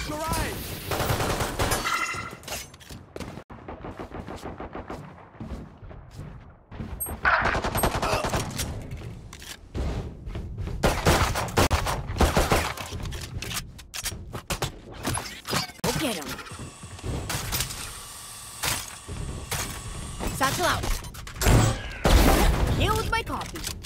Get him. Satchel out. Here with my copy.